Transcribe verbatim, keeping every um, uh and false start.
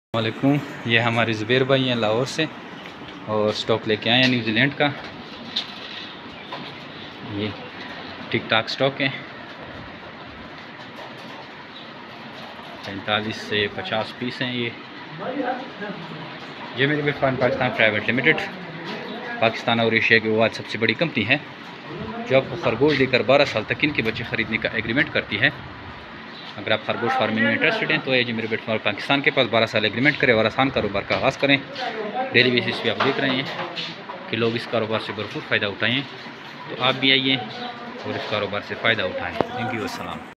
वालेकुम। ये हमारे ज़ुबैर भाई हैं लाहौर से और स्टॉक लेके आए हैं न्यूजीलैंड का। ये टिक टाक स्टॉक है, पैंतालीस से पचास पीस हैं। ये ये मेरे bitcoin Pakistan private limited Pakistan और एशिया की वो आज सबसे बड़ी कंपनी है जो आपको खरगोश देकर बारह साल तक इनके बच्चे ख़रीदने का एग्रीमेंट करती है। अगर आप खरगोश फार्मिंग में इंटरेस्टेड हैं तो ये जी मेरे बिटकॉइन पाकिस्तान के पास बारह साल एग्रीमेंट करें और आसान कारोबार का आगाज़ करें। डेली बेसिस पे आप देख रहे हैं कि लोग इस कारोबार से भरपूर फ़ायदा उठाएँ, तो आप भी आइए और इस कारोबार से फ़ायदा उठाएँ। थैंक यू, अस्सलाम।